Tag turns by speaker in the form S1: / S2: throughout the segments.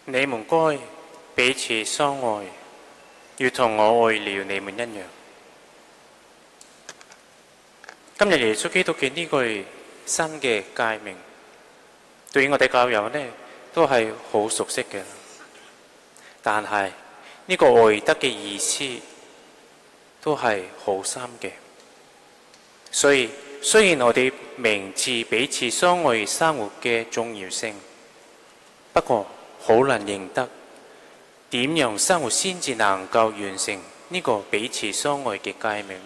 S1: 你們該彼此相愛，如同我愛了你們一樣。今日耶穌基督嘅呢句新嘅誡命，對於我哋教友呢都係好熟悉嘅，但係呢個愛德嘅意思都係好深嘅。所以雖然我哋明知彼此相愛生活嘅重要性，不過好難認得點樣生活先至能夠完成呢個彼此相愛嘅誡命呢？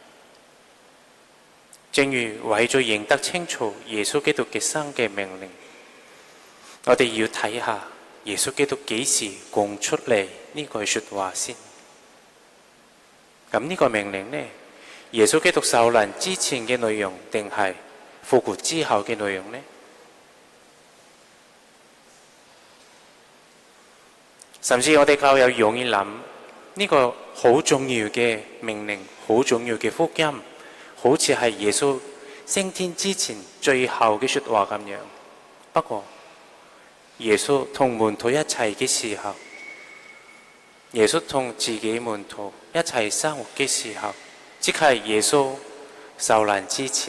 S1: 正如為咗認得清楚耶穌基督嘅新嘅命令，我哋要睇下耶穌基督幾時講出嚟呢句說話先。咁呢個命令呢，耶穌基督受難之前嘅內容定係復活之後嘅內容呢？甚至我哋教友容易諗呢個好重要嘅命令，好重要嘅福音，好似係耶穌升天之前最後嘅說話咁樣。不過耶穌同門徒一齊嘅時候，耶穌同自己門徒一齊生活嘅時候，即係耶穌受難之前，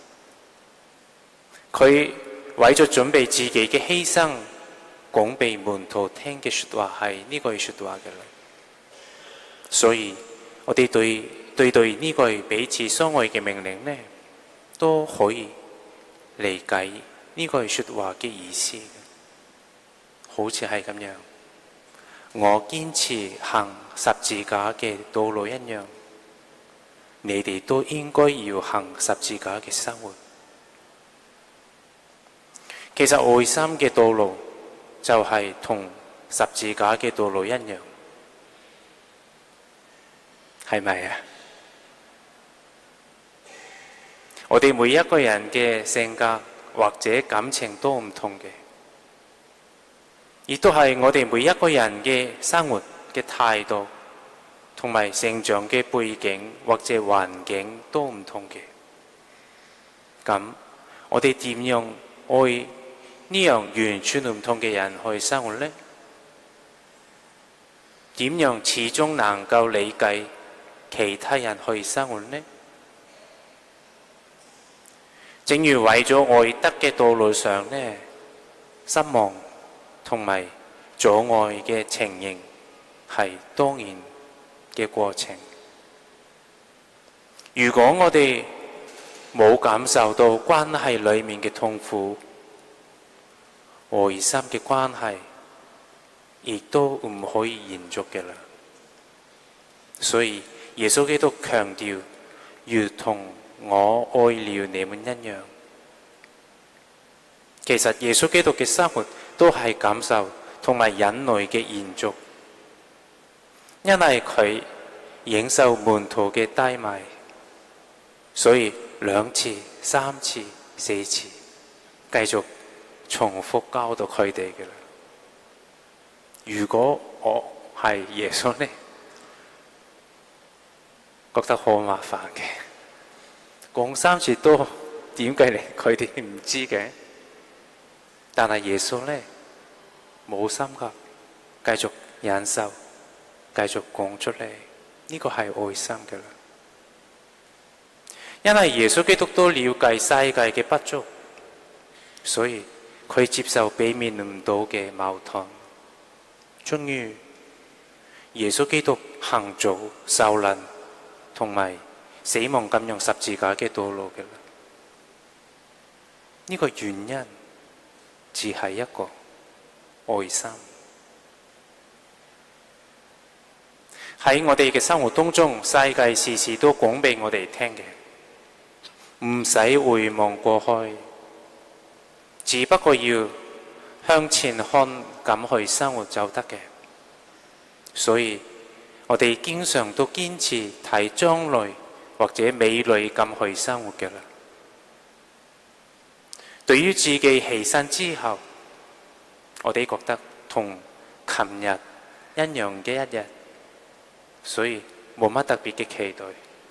S1: 佢為咗準備自己嘅犧牲，講俾門徒聽嘅說話係呢句說話嘅啦。所以我哋對呢句彼此相愛嘅命令呢，都可以理解呢句說話嘅意思，好似係咁樣。我堅持行十字架嘅道路一樣，你哋都應該要行十字架嘅生活。其實愛心嘅道路就係同十字架嘅道路一樣，係咪啊？我哋每一個人嘅性格或者感情都唔同嘅，亦都係我哋每一個人嘅生活嘅態度同埋成長嘅背景或者環境都唔同嘅。咁我哋點樣愛呢樣完全唔同嘅人去生活呢？點樣始終能夠理解其他人去生活呢？正如為咗愛德嘅道路上呢，失望同埋阻礙嘅情形係當然嘅過程。如果我哋冇感受到關係裏面嘅痛苦，愛心嘅關係亦都唔可以延續嘅啦。所以耶穌基督強調，如同我愛了你們一樣。其實耶穌基督嘅生活都係感受同埋忍耐嘅延續，因為佢忍受門徒嘅低迷，所以2次、3次、4次繼續重複教導佢哋嘅啦。如果我係耶穌呢，覺得好麻煩嘅，講3次都點解嚟？佢哋唔知嘅。但係耶穌呢，冇心噶，繼續忍受，繼續講出嚟，呢個係愛心嘅啦。因為耶穌基督都了解世界嘅不足，所以佢接受避免唔到嘅矛盾，終於耶穌基督行咗受難同埋死亡咁樣十字架嘅道路嘅啦。呢個原因只係一個愛心。喺我哋嘅生活當中，世界時時都講俾我哋聽嘅，唔使回望過去，只不過要向前看咁去生活就得嘅。所以我哋經常都堅持睇將來或者未來咁去生活嘅啦。對於自己犧牲之後，我哋覺得同琴日一樣嘅一日，所以冇乜特別嘅期待。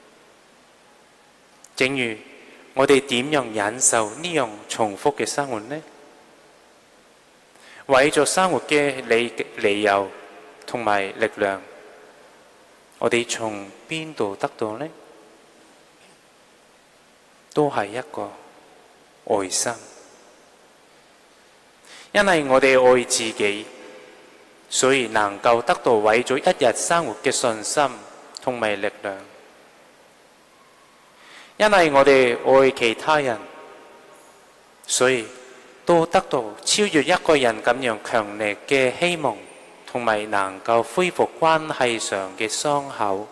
S1: 正如我哋點樣忍受呢樣重複嘅生活呢？ 為咗生活嘅理由同埋力量，我哋從邊度得到呢？都係一個愛心，因為我哋愛自己，所以能夠得到為咗一日生活嘅信心同埋力量。因為我哋愛其他人，所以都得到超越一個人咁樣強烈嘅希望，同埋能夠恢復關係上嘅傷口。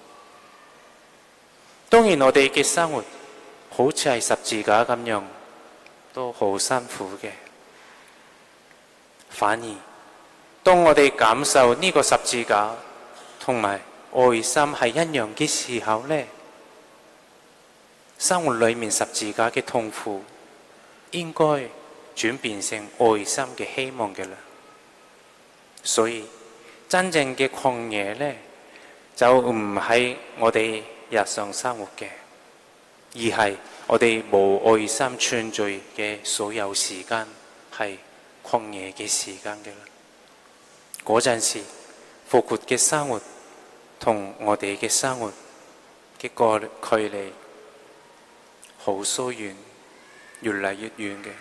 S1: 當然我哋嘅生活好似係十字架咁樣，都好辛苦嘅。反而當我哋感受呢個十字架同埋愛心係一樣嘅時候呢，生活裏面十字架嘅痛苦應該轉變成愛心嘅希望嘅啦。所以真正嘅曠野呢，就唔係我哋日常生活嘅，而係我哋無愛心存在嘅所有時間，係曠野嘅時間嘅啦。嗰陣時復活嘅生活同我哋嘅生活嘅個距離好疏遠，越嚟越遠嘅。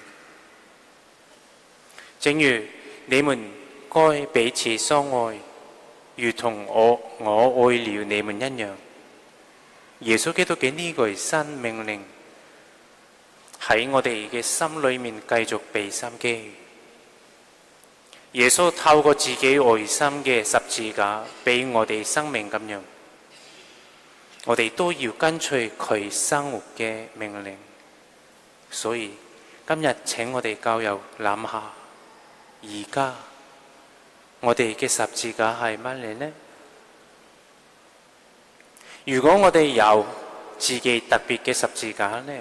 S1: 正如你們該彼此相愛，如同我愛了你們一樣。耶穌基督嘅呢句新命令喺我哋嘅心裏面繼續被心機。耶穌透過自己愛心嘅十字架俾我哋生命咁樣，我哋都要跟隨佢生活嘅命令。所以今日請我哋教友諗下，而家我哋嘅十字架係乜嘢呢？如果我哋有自己特別嘅十字架呢，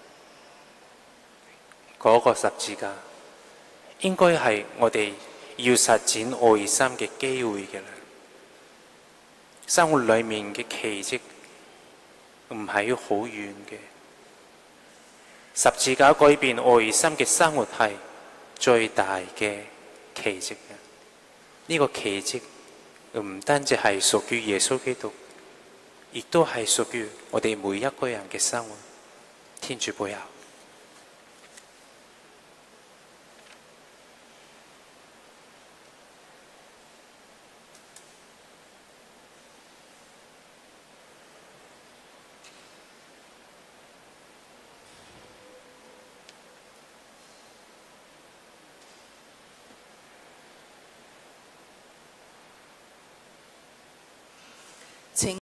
S1: 嗰個十字架應該係我哋要實踐愛心嘅機會嘅啦。生活裏面嘅奇蹟唔係好遠嘅，十字架改變愛心嘅生活係最大嘅奇蹟嘅。呢個奇蹟唔單止係屬於耶穌基督，亦都係屬於我哋每一個人嘅生活。天主保佑。